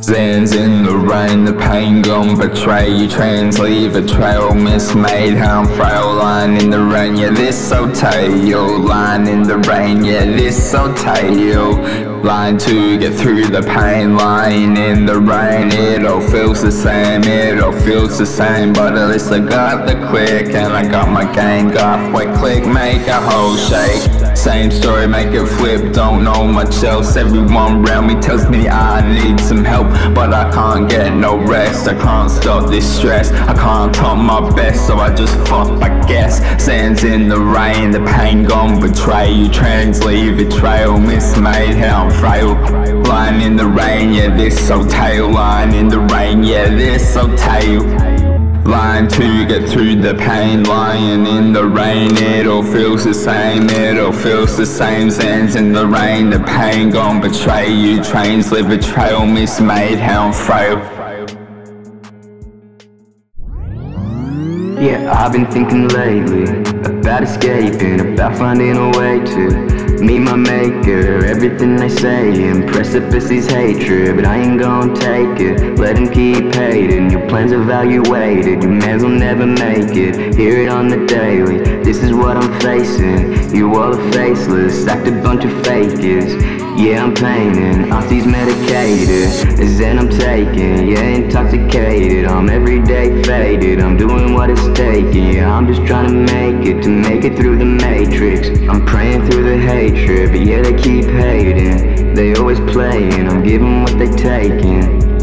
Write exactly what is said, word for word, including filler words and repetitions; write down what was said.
Sands in the rain, the pain gon' betray you. Translate a trail mismade, how I'm frail. Line in the rain, yeah, this so tail. Line in the rain, yeah, this so tail. Line to get through the pain. Lying in the rain, it all feels the same. It all feels the same, but at least I got the click, and I got my game. Got quick click, make a whole shake. Same story, make it flip, don't know much else. Everyone around me tells me I need some help, but I can't get no rest. I can't stop this stress, I can't talk my best, so I just fuck, I guess. Sands in the rain, the pain gon' betray you. Translate betrayal, mismade, how I'm frail. Line in the rain, yeah, this so tail. Line in the rain, yeah, this so tail. Line to get through the pain. Lying in the rain, it all feels the same. It all feels the same. Sands in the rain, the pain gon' betray you. Trains live a trail, mismade, how I'm frail. Yeah, I've been thinking lately about escaping, about finding a way to meet my maker. Everything they say in precipice is hatred, but I ain't gon' take it. Let him keep hating, your plans evaluated. You mans will never make it, hear it on the daily. This is what I'm facing, you all are faceless, act a bunch of fakers. Yeah, I'm painting, Aussie's medicated, and Zen I'm taking, yeah, intoxicated. I'm everyday faded, I'm doing what it's taking. Yeah, I'm just trying to make it, to make it through the matrix. I'm praying through the hatred, but yeah, they keep hating. They always playing, I'm giving what they taking.